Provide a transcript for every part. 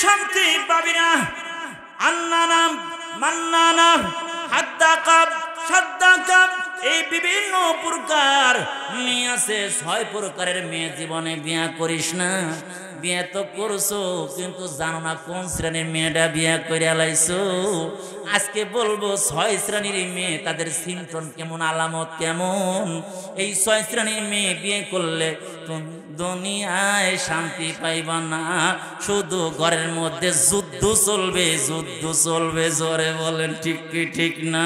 শান্তি পাবি না। আন্নানা মান্নানা হাদ্দাকাব সাদ্দাকাব, এই বিভিন্ন প্রকার মেয়ে আছে। 6 প্রকারের মেয়ে জীবনে বিয়া করিস না। বিয়ে তো করছো কিন্তু জানো না কোন শ্রেণীর মেয়েটা বিয়া করে লাইছো। আজকে বলবো 6 শ্রেণীর মেয়ে, তাদের সিমটম কেমন, আলামত কেমন। এই 6 শ্রেণীর মেয়ে বিয়ে করলে তুমি দুনিয়ায় শান্তি পাইবা না, শুধু ঘরের মধ্যে যুদ্ধ চলবে, যুদ্ধ চলবে। জোরে বলেন ঠিক কি ঠিক না?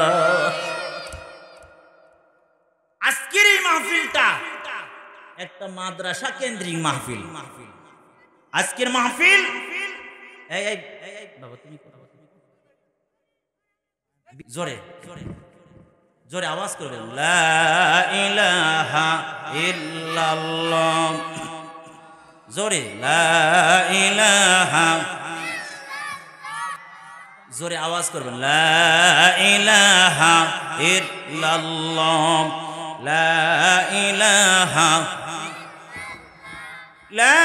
আজকের এই মাহফিলটা একটা মাদ্রাসা কেন্দ্রিক মাহফিল। আজকের মাহফিল বাবা তুমি জোরে জোরে আওয়াজ করবেন, লা ইলাহা ইল্লাল্লাহ। জোরে লা ইলাহা, জোরে আওয়াজ করবেন, লা ইলাহা ইল্লাল্লাহ, লা ইলাহা, লা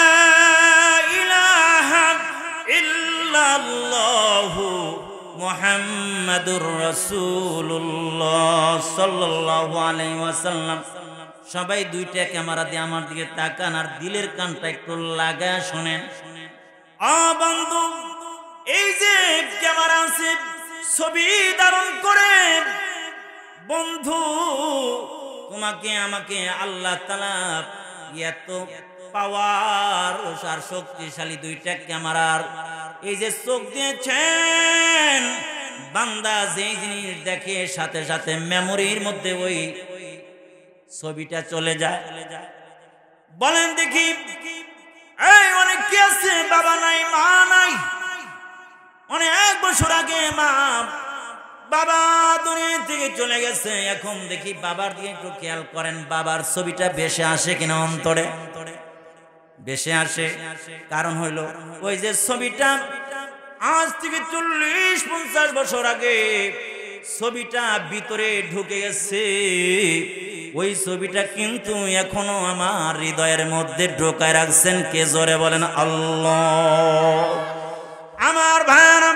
ইলাহা ইল্লাল্লাহ মুহাম্মাদুর রাসূলুল্লাহ সাল্লাল্লাহু আলাইহি ওয়াসাল্লাম। সবাই দুইটা ক্যামেরা দিয়ে আমার দিকে তাকান আর দিলের কানটা একটু লাগায় শুনেন। বন্ধু, এই যে ক্যামেরা আছে, ছবি ধারণ করে বন্ধু তোমাকে আমাকে আল্লাহ তাআলা এত পাওয়ার আর শক্তিশালী দুইটা ক্যামেরার এই যে চোখ দিয়েছেন, বান্দা যে জিনিস দেখে সাথে সাথে মেমোরির মধ্যে ওই ছবিটা চলে যায়। বলেন দেখি, এই অনেক কি আছে বাবা নাই মা নাই, অনেক বছর আগে মা বাবা দুনিয়া থেকে চলে গেছে, এখন দেখি বাবার দিকে একটু খেয়াল করেন, বাবার ছবিটা ভেসে আসে কিনা অন্তরে, ভেসে আসে। কারণ হইল ওই যে ছবিটা আজ থেকে 40-50 বছর আগে ছবিটা ভিতরে ঢুকে গেছে, ওই ছবিটা কিন্তু এখনো আমার হৃদয়ের মধ্যে ঢোকায় রাখছেন কে? জোরে বলেন আল্লাহ। আমার ভাইরা,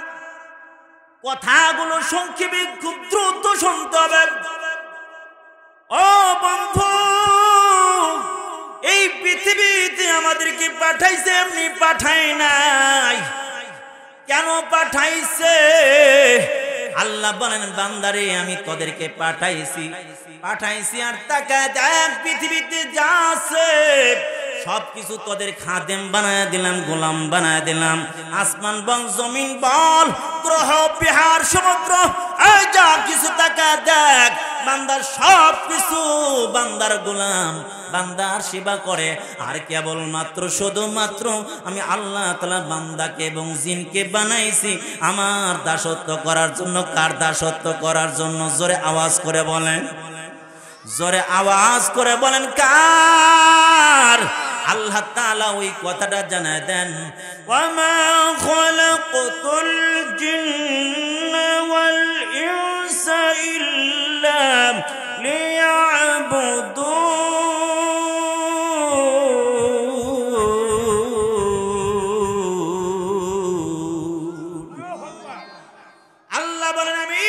কথাগুলো সংক্ষেপে খুব দ্রুত শুনতে হবে। ও বন্ধু, এই পৃথিবীতে আমাদেরকে পাঠাইছে, এমনি পাঠায় নাই। কেন পাঠাইছে? আল্লাহ বলেন, বান্দারে আমি তোদেরকে পাঠাইছি আর তাকায় দেখ পৃথিবীতে যা আছে সবকিছু তোদের খাদেম বানায় দিলাম, গোলাম বানায় দিলাম। আসমান বল, জমিন বল, গ্রহ বিহার সমুদ্র, এই যা কিছু তাকায় দেখ, বান্দার সব কিছু বান্দার গোলাম, বান্দার সেবা করে। আর কেবলমাত্র শুধুমাত্র আমি আল্লাহ তাআলা বান্দাকে এবং জিনকে বানাইছি আমার দাসত্ব করার জন্য। কার দাসত্ব করার জন্য? জোরে আওয়াজ করে বলেন, জোরে আওয়াজ করে বলেন কার? আল্লাহ তাআলা ওই কথাটা জানায় দেন, ওয়ামা খালাকতুল জিন্না ওয়াল ইনসা ইল্লা লিয়াবুদুন। আল্লাহ বলেন, আমি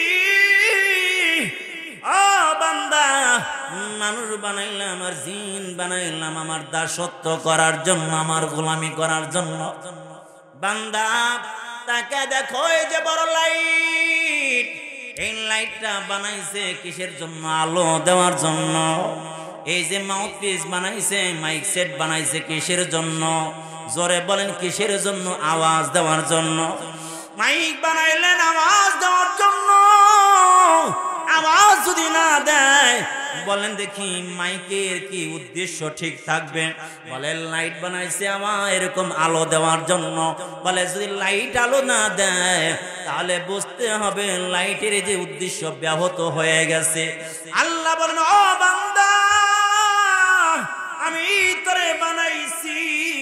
বান্দা মানুষ বানাইলাম আর জিন বানাইলাম আমার দাসত্ব করার জন্য, আমার গোলামি করার জন্য। বান্দা তাকে দেখো, এই যে বড় লাইট, এই লাইটটা বানাইছে কিসের জন্য? আলো দেওয়ার জন্য। এই যে মাউথপিস বানাইছে, মাইক সেট বানাইছে কিসের জন্য? জোরে বলেন কিসের জন্য? আওয়াজ দেওয়ার জন্য। মাইক বানাইলেন আওয়াজ দেওয়ার জন্য। আওয়াজ যদি না দেয়, বলেন দেখি মাইকের কি উদ্দেশ্য ঠিক থাকবে? বলে লাইট বানাইছে আমার এরকম আলো দেওয়ার জন্য। বলে যদি লাইট আলো না দেয় তাহলে বুঝতে হবে লাইটের যে উদ্দেশ্য ব্যাহত হয়ে গেছে। আল্লাহ বলেন, ও বান্দা, আমি তোরে বানাইছি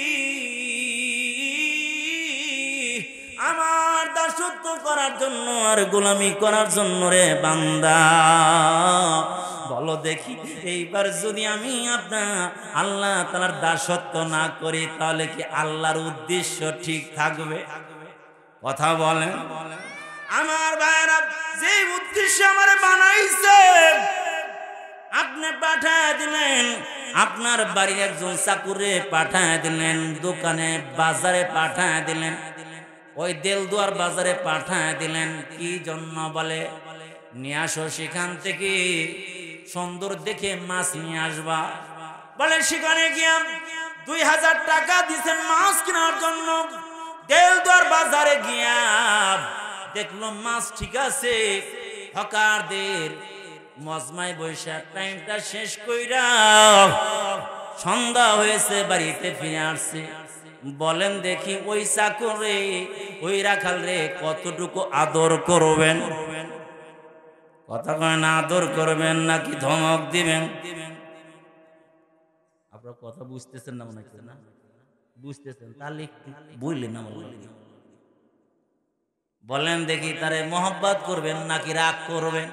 আমার দাসত্ব করার জন্য আর গোলামি করার জন্য রে বান্দা। বলো দেখি এইবার যদি আমি আপনার আল্লাহ তাআলার দাসত্ব না করি তাহলে কি আল্লাহর উদ্দেশ্য ঠিক থাকবে? কথা বলেন। আমার ভাইরা, যে উদ্দেশ্য আমার বানাইছে আপনি পাঠায় দিলেন, আপনার বাড়ির একজন চাকুরে পাঠায় দিলেন, দোকানে বাজারে পাঠায় দিলেন, ওই দেলদুয়ার বাজারে পাঠায় দিলেন, কি জন্য? বলে নিয়ে আসো সেখান থেকে সুন্দর দেখে মাছ নিয়ে আসবা। বলে সেখানে গিয়া 2000 টাকা দিচ্ছেন মাছ কেনার জন্য। দেলদুয়ার বাজারে গিয়া দেখলো মাছ ঠিক আছে, হকারদের মজমায় বৈশাখ টাইমটা শেষ কইরা সন্ধ্যা হয়েছে, বাড়িতে ফিরে আসছে। বলেন দেখি ওই চাকরে ওই রাখাল রে কতটুকু আদর করবেন? কথা কয় না, আদর করবেন নাকি ধমক দিবেন? আপনারা কথা বুঝতেছেন না মনে হচ্ছে, না বুঝতেছেন? তাহলে বুঝলেন না বলেন দেখি, তারে মহব্বত করবেন নাকি রাগ করবেন?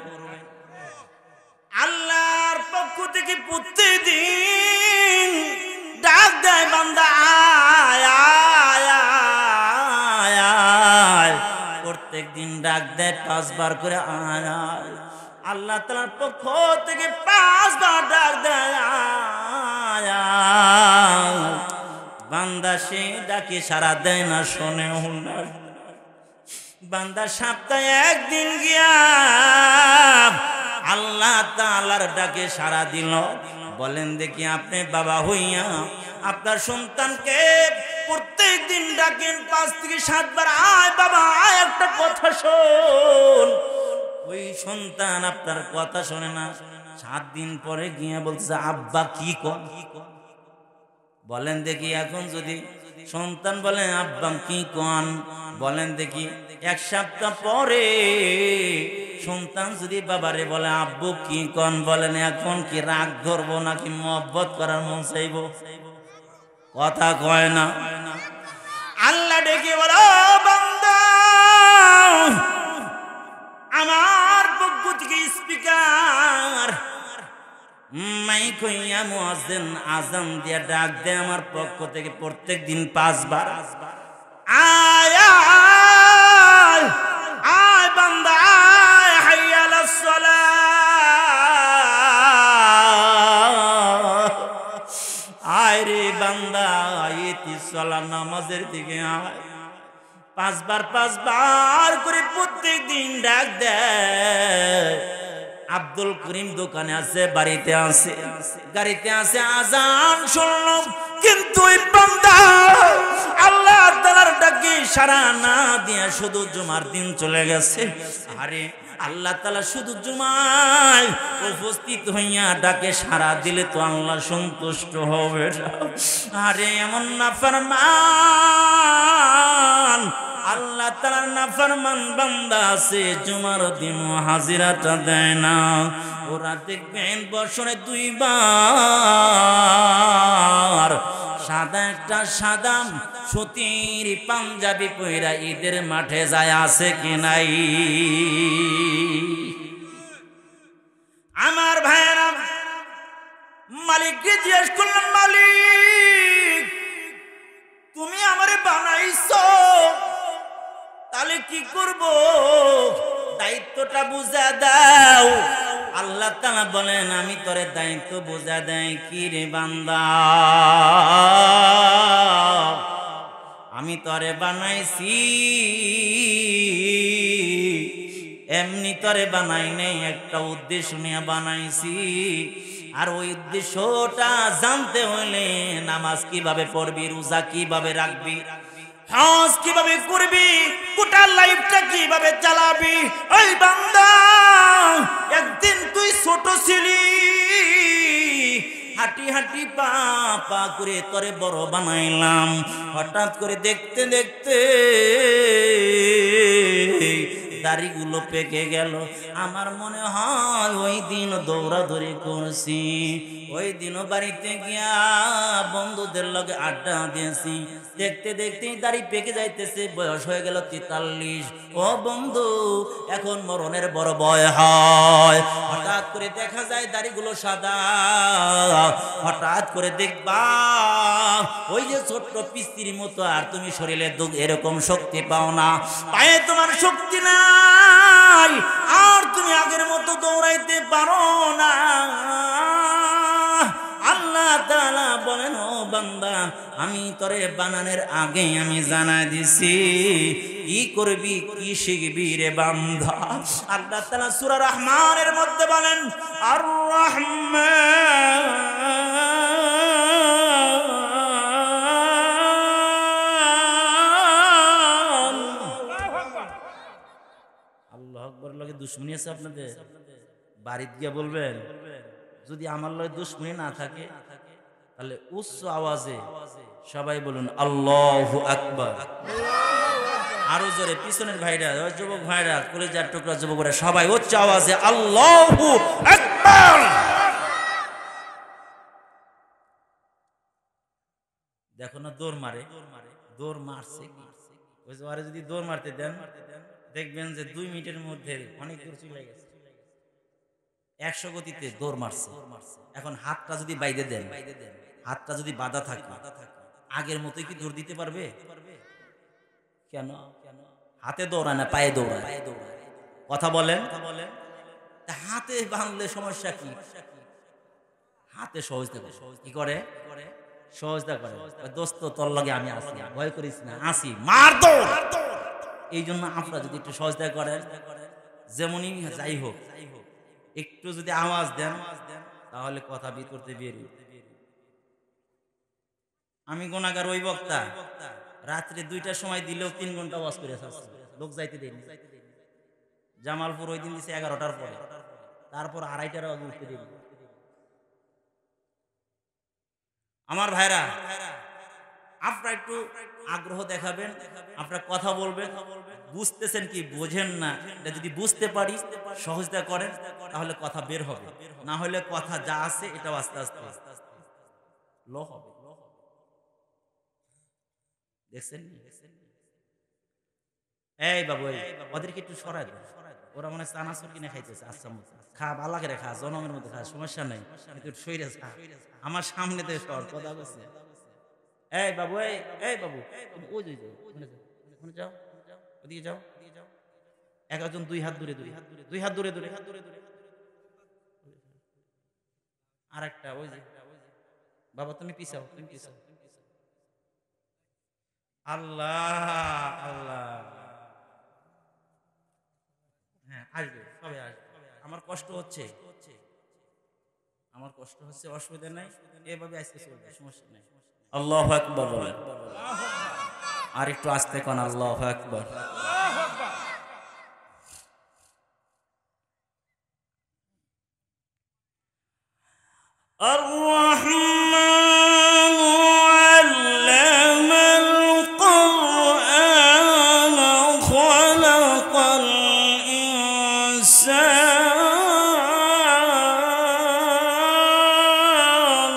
আল্লাহর পক্ষ থেকে প্রতিদিন ডাক দেয় বান্দা আয় আয় আয় আয়, প্রত্যেক দিন ডাক দেয় 5 বার করে আয় আয়। আল্লাহ তাআলার পক্ষ থেকে 5 বার ডাক দেয় আয় আয়। বান্দা সে ডাকে সারা দেয় না, শোনেও না। বান্দা সপ্তাহে একদিন গিয়া আল্লাহ তাআলার ডাকে সাড়া দিল। বলেন দেখি আপনি বাবা হইয়া আপনার সন্তানকে প্রত্যেক দিন ডাকেন 5 থেকে 7 বার, আয় বাবা আয়, একটা কথা শোন। ওই সন্তান আপনার কথা শোনে না। 7 দিন পরে গিয়া বলছে আব্বা কি কর। বলেন দেখি এখন যদি সন্তান বলে আব্বা কি কন, বলেন দেখি 1 সপ্তাহ পরে সন্তান যদি বাবারে বলে আব্বু কি কন, বলেন এখন কি রাগ ধরবো নাকি মহব্বত করার মন চাইব? কথা কয় না। আল্লাহ ডেকে বলো বান্দা, আমার পক্ষ থেকে স্পিকার মাইক হইয়া মুয়াজ্জিন আযান দিয়া ডাক দে আমার পক্ষ থেকে প্রত্যেক দিন 5 বার আয় আয় আয় বান্দা আয়, হাইয়া আলাস সালাহ, আয় রে বান্দা আইতি সালাত নামাজের দিকে আয়। 5 বার করে প্রত্যেক দিন ডাক দেয়। আব্দুল করিম দোকানে আছে, বাড়িতে আছে, গাড়িতে আছে, আজান শুনলো, কিন্তু ওই বান্দা আল্লাহ তাআলার ডাকে সাড়া না দিয়া শুধু জুমার দিন চলে গেছে। আরে আল্লাহ তাআলা শুধু জুমায় উপস্থিত হইয়া ডাকে সাড়া দিলে তো আল্লাহ সন্তুষ্ট হবে না। আরে এমন নাফরমান আল্লাহ তাআলার নাফরমান বান্দা আছে, জুমার দিন হাজিরাটা দেয় না। ওরা দেখবেন বছরে 2 বার সাদা একটা সাদা সুতির পাঞ্জাবি পইরা ঈদের মাঠে যায়, আছে কি নাই? আমার ভাইরা, মালিককে জিজ্ঞেস করলাম মালিক তুমি আমারে বানাইছো, তাহলে কি করব? দায়িত্বটা বুঝা দাও। আল্লাহ তাআলা বলেন আমি তোরে দায়িত্ব বুঝা দেই কি রে বান্দা, আমি তোরে বানাইছি এমনি তোরে বানাই নাই, একটা উদ্দেশ্য নিয়ে বানাইছি। আর ওই উদ্দেশ্যটা জানতে হলে নামাজ কিভাবে পড়বি, রোজা কিভাবে রাখবি, হজ কিভাবে করবি, গোটা লাইফটা কিভাবে চালাবি। ওই বান্দা একদিন তুই ছোট ছিলি, হাঁটি হাঁটি পা পা করে তোরে বড় বানাইলাম। হঠাৎ করে দেখতে দেখতে দাড়িগুলো পেকে গেল। আমার মনে হয় ওই দিন দৌড়াদৌড়ি করছি, ওই দিনও বাড়িতে গিয়া বন্ধুদের লগে আড্ডা দিয়েছি। দেখতে দেখতেই দাড়ি পেকে যাইতেছে, বয়স হয়ে গেল 43। ও বন্ধু, এখন মরণের বড় ভয় হয়। হঠাৎ করে দেখা যায় দাড়িগুলো সাদা, হঠাৎ করে দেখবা ওই যে ছোট্ট পিস্তির মতো, আর তুমি শরীরে এরকম শক্তি পাও না, পায়ে তোমার শক্তি নাই, আর তুমি আগের মতো দৌড়াইতে পারো না। আল্লাহ তাআলা বলেন, ও বান্দা, আমি তোরে বানানোর আগে আমি জানাই দিছি কি করবি, কি শিখবি রে বান্দা। আল্লাহ তাআলা সূরা রহমানের মধ্যে বলেন, আর রহমান। আল্লাহু আকবার। লগে দুশমনি আছে আপনাদের? বাড়িতে গিয়ে বলবেন, যদি আমার লগে দুশমনি না থাকে তাহলে উচ্চ আওয়াজে সবাই বলুন আল্লাহু আকবার। আরো জোরে পিছনের ভাইরা, যুবক ভাইরা, কলিজার টুকরা যুবকরা, সবাই উচ্চ আওয়াজে আল্লাহু আকবার। দেখো না দৌড় মারে, দৌড় মারছে। ওই যে আরে যদি দৌড় মারতে দেন, দেখবেন যে 2 মিনিটের মধ্যে অনেক দূর চলে গেছে। 100 গতিতে দৌড় মারছে। এখন হাতটা যদি বাইরে দেন, হাতটা যদি বাঁধা থাকে, আগের মতোই কি দৌড় দিতে পারবে? কেন? হাতে দৌড়ায় না, পায়ে দৌড়ায়। কথা বলেন। হাতে বাঁধলে সমস্যা কি? হাতে সহজতা করে। কি করে? সহজতা করে। দোস্ত তোর লগে আমি আসি, ভয় করিস না, আসি, মার দৌড়। এই জন্য আপনারা যদি একটু সহজতা করেন, যেমনই যাই হোক, একটু যদি আওয়াজ দেন, তাহলে কথা করতে বেরিয়ে। আমি গুনাহগার ওই বক্তা, রাত্রে 2টার সময় দিলেও 3 ঘন্টা ওয়াজ করে আসছে, লোক যাইতে দেয়নি। জামালপুর ওই দিন দিছে 11টার পরে, তারপর 2:30টার আগে উঠতে দেয়নি। আমার ভাইরা, আপনারা একটু আগ্রহ দেখাবেন, আপনারা কথা বলবেন। বুঝতেছেন কি বোঝেন না, এটা যদি বুঝতে পারি, সহজতা করেন, তাহলে কথা বের হবে। না হলে কথা যা আছে এটাও আস্তে আস্তে লো হবে। দেখছেন? এই বাবু, ওদেরকে একটু সরাই দেন। ওরা মনে হয় চানাচুর কিনে খাইতেছে। আচ্ছা, খা, ভালো করে খা, জনমের মধ্যে খা, সমস্যা নাই, শরীরে খা। আমার সামনে তো সর কথা বলছে। এই বাবু, এই বাবু, তুমি ওই যাও, ওদিকে যাও। একজন 2 হাত দূরে, 2 হাত দূরে, আর একটা ওই যে, বাবা তুমি পিছাও, তুমি পিছাও। আল্লাহ আল্লাহ। হ্যাঁ, আসবে, সবাই আসবে। আমার কষ্ট হচ্ছে, অসুবিধা নাই, এভাবে আজকে চলবে, সমস্যা নাই। আল্লাহু আকবার। আর একটু আস্তে কোন আল্লাহু আকবার। আর রহমান আল্লামাল কুরআন খালাকাল ইনসান।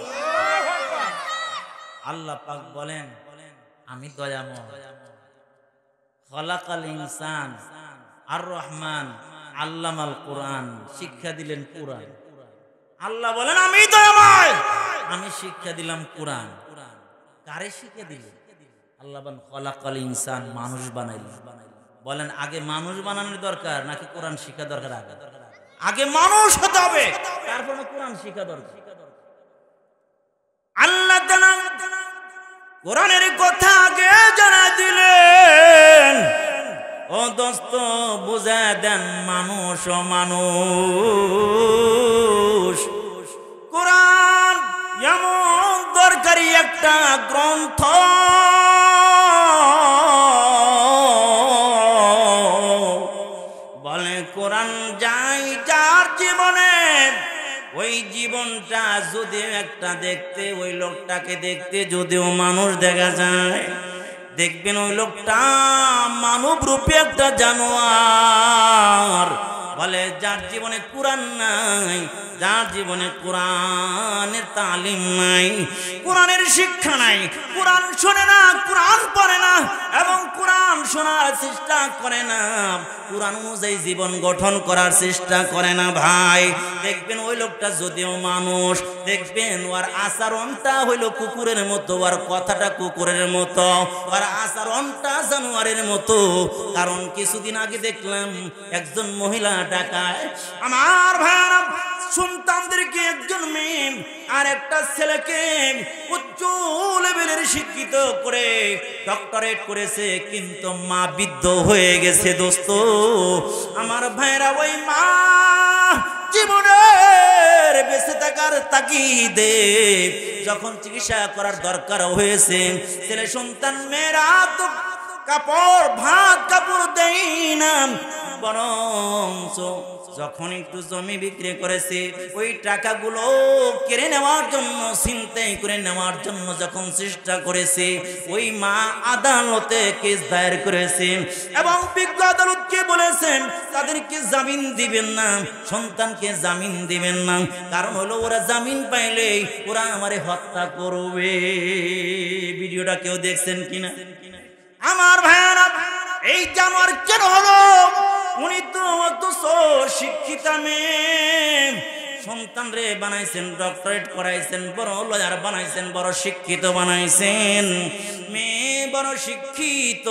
আল্লাহ পাক বলেন, আমি দয়াময়। খালাকাল ইনসান, আর রহমান আল্লামাল কুরআন, শিক্ষা দিলেন কুরআন। আল্লাহ বলেন, আমি দয়াময়, আমি শিক্ষা দিলাম কুরআন। কারে শিক্ষা দিলেন? আল্লাহ বলেন খালাকাল ইনসান, মানুষ বানাইলেন। বলেন, আগে মানুষ বানানোর দরকার নাকি কোরআন শিক্ষা দরকার? আগে মানুষ হতে হবে, তারপরে কোরআন শিক্ষা দরকার। আল্লাহ তাআলা কোরআনের কথা আগে জানা দিলেন। ও দোস্ত, বুঝা দেন, মানুষ ও মানুষ। কোরআন এমন দরকারি একটা গ্রন্থ, বলে কোরআন যাই যার জীবনে, ওই জীবনটা যদি একটা দেখতে, ওই লোকটাকে দেখতে যদিও মানুষ দেখা যায়, দেখবেন ওই লোকটা মানব রূপে একটা জানোয়ার। বলে যার জীবনে কোরআন নাই, যার জীবনে কোরআনের তালিম নাই, কোরআনের শিক্ষা নাই, কোরআন শোনে না, কোরআন পড়ে না এবং কোরআন শোনার চেষ্টা করে না, কোরআন অনুযায়ী জীবন গঠন করার চেষ্টা করে না, ভাই দেখবেন ওই লোকটা যদিও মানুষ, দেখবেন ওর আচরণটা হইল কুকুরের মতো, ওর কথাটা কুকুরের মতো, ওর আচরণটা জানোয়ারের মতো। কারণ কিছুদিন আগে দেখলাম একজন মহিলা ঢাকায় আমার ভাইরা সন্তানদেরকে, একজন মেয়ে আর একটা ছেলেকে উচ্চ লেভেলের শিক্ষিত করে ডক্টরেট করেছে, কিন্তু মা বৃদ্ধ হয়ে গেছে। দোস্ত আমার ভাইরা, ওই মা জীবনের বেঁচে থাকার তাগিদে যখন চিকিৎসা করার দরকার হয়েছে, ছেলে সন্তান মেয়েরা তো কাপড় ভাত কাপড় দেই না, বরং যখন একটু জমি বিক্রি করেছে ওই টাকাগুলো কেড়ে নেওয়ার জন্য, ছিনতাই করে নেওয়ার জন্য যখন চেষ্টা করেছে, ওই মা আদালতে কেস দায়ের করেছে এবং বিজ্ঞ আদালতকে বলেছেন তাদেরকে জামিন দিবেন না, সন্তানকে জামিন দিবেন না। কারণ হলো ওরা জামিন পাইলে ওরা আমারে হত্যা করবে। ভিডিওটা কেউ দেখছেন কিনা? আমার ভাইরা, এই জানোয়ার কেন হলো? উনি তো অথচ শিক্ষিত মেয়ে, সন্তান রে বানাইছেন, ডক্টরেট করাইছেন, বড় লয়ার বানাইছেন, বড় শিক্ষিত বানাইছেন, মেয়ে বড় শিক্ষিত,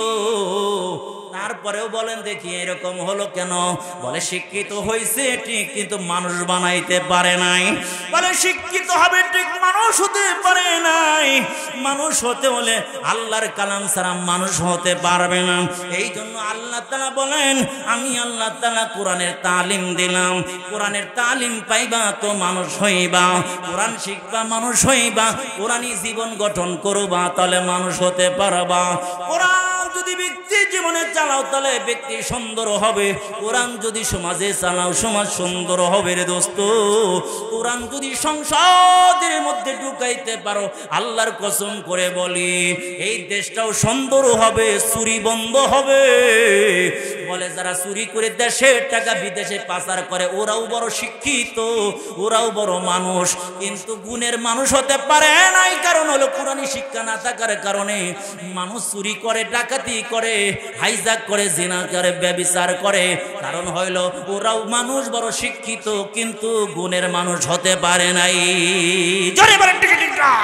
তারপরেও বলেন দেখি এরকম হলো কেন? বলে শিক্ষিত হয়েছে ঠিক, কিন্তু মানুষ বানাইতে পারে নাই। বলে শিক্ষিত হবে ঠিক, মানুষ হতে পারে নাই। মানুষ হতে হলে আল্লাহর কালাম ছাড়া মানুষ হতে পারবে না। এই জন্য আল্লাহ তাআলা বলেন, আমি আল্লাহ তাআলা কোরআনের তালিম দিলাম, কোরআনের তালিম পাইবা তো মানুষ হইবা, কোরআন শিখবা মানুষ হইবা, কোরআনই জীবন গঠন করবা, তাহলে মানুষ হতে পারবা। কোরআন যদি ব্যক্তি জীবনে চালাও তাহলে ব্যক্তি সুন্দর হবে, কোরআন যদি সমাজে চালাও সমাজ সুন্দর হবে রে দোস্ত। কোরআন যদি সংসদের মধ্যে ঢুকাইতে পারো, আল্লাহর কসম করে বলি এই দেশটাও সুন্দর হবে, চুরি বন্ধ হবে। বলে যারা চুরি করে দেশের টাকা বিদেশে পাচার করে ওরাও বড় শিক্ষিত, ওরাও বড় মানুষ, কিন্তু গুণের মানুষ হতে পারে নাই। কারণ হলো কোরআনী শিক্ষা না থাকার কারণে মানুষ চুরি করে, ডাকাতি করে, হাইজাক করে, জিনা করে, ব্যভিচার করে। কারণ হইল ওরাও মানুষ বড় শিক্ষিত, কিন্তু গুণের মানুষ হতে পারে নাই। জোরে বলেন ঠিক ঠিক না?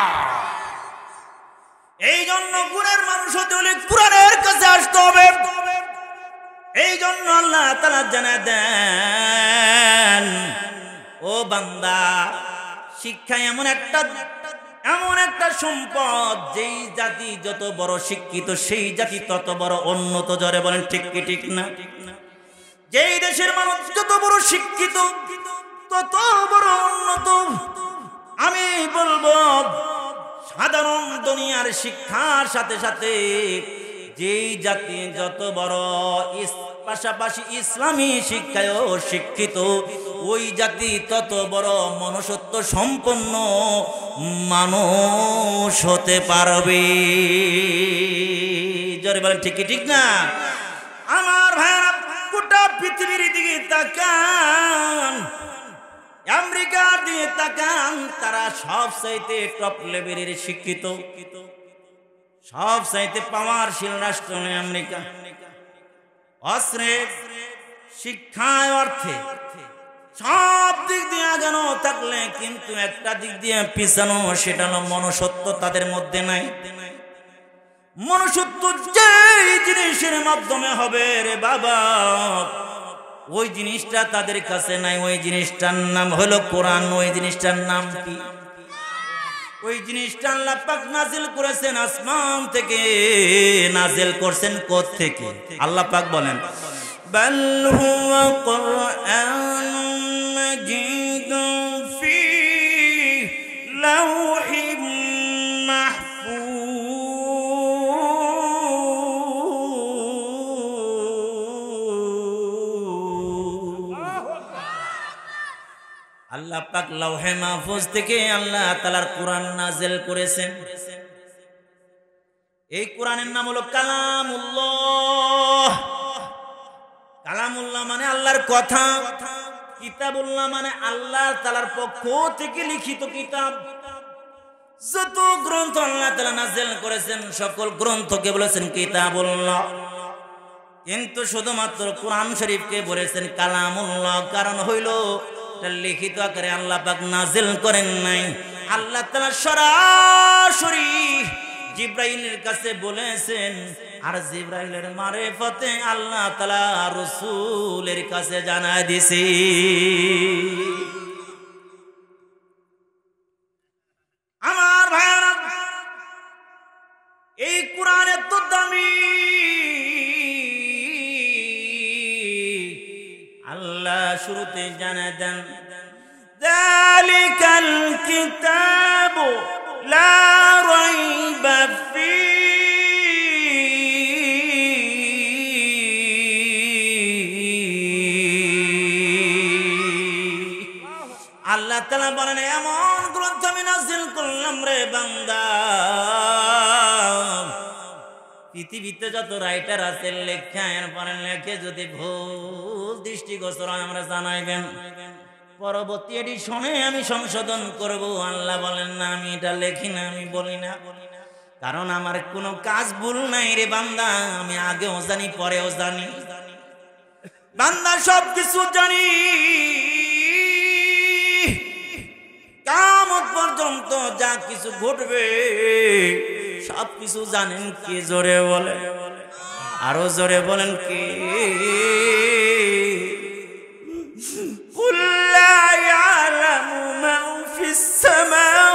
এই জন্য গুণের মানুষ হতে হলে কোরআনের কাছে আসতে হবে। এই জন্য আল্লাহ তাআলা জানায় দেন, ও বান্দা, শিক্ষা এমন একটা সম্পদ, যেই জাতি যত বড় শিক্ষিত সেই জাতি তত বড় উন্নত। জোরে বলেন ঠিক কি ঠিক না? যেই দেশের মানুষ যত বড় শিক্ষিত তত বড় উন্নত। আমি বলবো সাধারণ দুনিয়ার শিক্ষার সাথে সাথে যেই জাতি যত বড়, পাশাপাশি ইসলামী শিক্ষায়ও শিক্ষিত, ওই জাতি তত বড় মনুষ্যত্ব সম্পন্ন মানুষ হতে পারবে। জোরে বলেন ঠিক কি ঠিক না? আমার ভাইরা, গোটা পৃথিবীর দিকে তাকান, আমেরিকার দিকে তাকান, তারা সব চাইতে টপ লেভেলের শিক্ষিত, সব চাইতে পাওয়ারশীল রাষ্ট্র আমেরিকা। অস্ত্রে, শিক্ষায়, অর্থে সব দিক দিয়ে আগানো থাকলে কিন্তু একটা দিক দিয়ে পিছানো, সেটা হলো মনুষ্যত্ব তাদের মধ্যে নাই। মনুষ্যত্ব যেই জিনিসের মাধ্যমে হবে রে বাবা, ওই জিনিসটা তাদের কাছে নাই। ওই জিনিসটার নাম হলো কোরআন। ওই জিনিসটার নাম কি? ওই জিনিসটা আল্লাহ পাক নাজিল করেছেন আসমান থেকে। নাজিল করছেন কোথ থেকে? আল্লাহ পাক বলেন, বাল হুয়া কুরআনুম মাজিদুন ফি লাওহিম আল্লাহ পাক লাওহে মাহফুজ থেকে আল্লাহ তাআলার কোরআন নাযিল করেছেন। এই কোরআনের নাম হলো কালামুল্লাহ। কালামুল্লাহ মানে আল্লাহর কথা। কিতাবুল্লাহ মানে আল্লাহ তাআলার পক্ষ থেকে লিখিত কিতাব। যত গ্রন্থ আল্লাহ তাআলা নাযিল করেছেন সকল গ্রন্থকে বলেছেন কিতাবুল্লাহ, কিন্তু শুধুমাত্র কোরআন শরীফকে বলেছেন কালামুল্লাহ। কারণ হইল এটা লিখিত আকারে আল্লাহ পাক নাযিল করেন নাই। আল্লাহ তাআলা সরাসরি জিবরাইলের কাছে বলেছেন, আর জিবরাইলের মারিফতে আল্লাহ তাআলা রাসূলের কাছে জানায় দিয়েছে। আমার ভাইরা, এই কোরআন এত দামি, আল্লাহ শুরুতে জানায় দেন যালিকাল কিতাবু লা রাইবা আল্লাহ তাআলা বলেন এমন গ্রন্থ আমি নাযিল করলাম রে বান্দা, পৃথিবীতে যত রাইটার আছে লেখা এরপরে লেখে যদি ভুল দৃষ্টিগোচর হয় আমরা জানাইবেন, পরবর্তী এডিশনে আমি সংশোধন করব। আল্লাহ বলেন না আমি এটা লেখি না, আমি বলি না, কারণ আমার কোনো কাজ ভুল নাই রে বান্দা, আমি আগেও জানি পরেও জানি বান্দা, সব কিছু জানি। কিয়ামত পর্যন্ত যা কিছু ঘটবে সব কিছু জানেন। কি জোরে বলে, আরো জোরে বলেন কি